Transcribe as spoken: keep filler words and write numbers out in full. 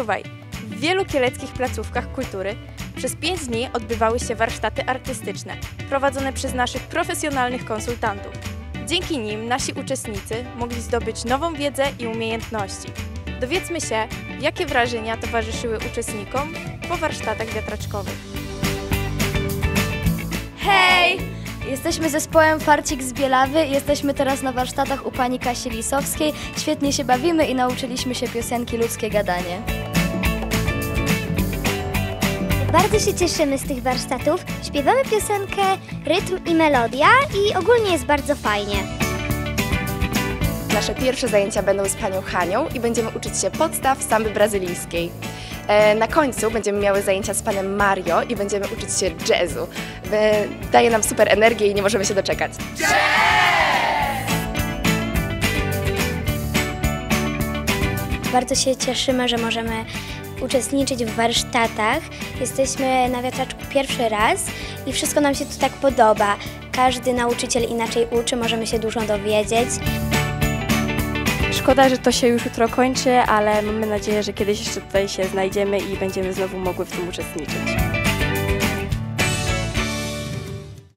Czuwaj! W wielu kieleckich placówkach kultury przez pięć dni odbywały się warsztaty artystyczne, prowadzone przez naszych profesjonalnych konsultantów. Dzięki nim nasi uczestnicy mogli zdobyć nową wiedzę i umiejętności. Dowiedzmy się, jakie wrażenia towarzyszyły uczestnikom po warsztatach wiatraczkowych. Hej! Jesteśmy zespołem Farcik z Bielawy i jesteśmy teraz na warsztatach u pani Kasi Lisowskiej. Świetnie się bawimy i nauczyliśmy się piosenki Ludzkie Gadanie. Bardzo się cieszymy z tych warsztatów. Śpiewamy piosenkę, rytm i melodia i ogólnie jest bardzo fajnie. Nasze pierwsze zajęcia będą z panią Hanią i będziemy uczyć się podstaw samby brazylijskiej. E, na końcu będziemy miały zajęcia z panem Mario i będziemy uczyć się jazzu. E, daje nam super energię i nie możemy się doczekać. Jazz! Bardzo się cieszymy, że możemy uczestniczyć w warsztatach. Jesteśmy na wiatraczku pierwszy raz i wszystko nam się tu tak podoba. Każdy nauczyciel inaczej uczy, możemy się dużo dowiedzieć. Szkoda, że to się już jutro kończy, ale mamy nadzieję, że kiedyś jeszcze tutaj się znajdziemy i będziemy znowu mogły w tym uczestniczyć.